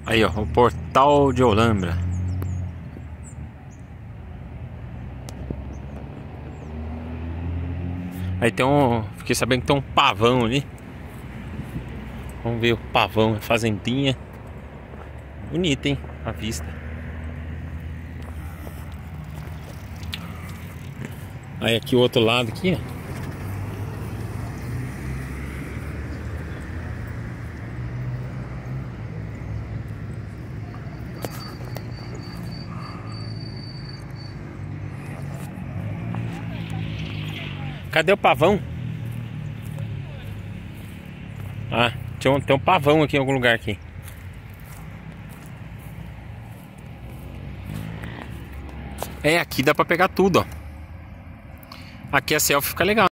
Aí, ó, o Portal de Olambra. Aí tem um... Fiquei sabendo que tem um pavão ali. Vamos ver o pavão, a fazendinha. Bonita, hein? A vista. Aí aqui o outro lado aqui, ó. Cadê o pavão? Ah, tem um pavão aqui em algum lugar aqui. É, aqui dá pra pegar tudo, ó. Aqui a selfie fica legal.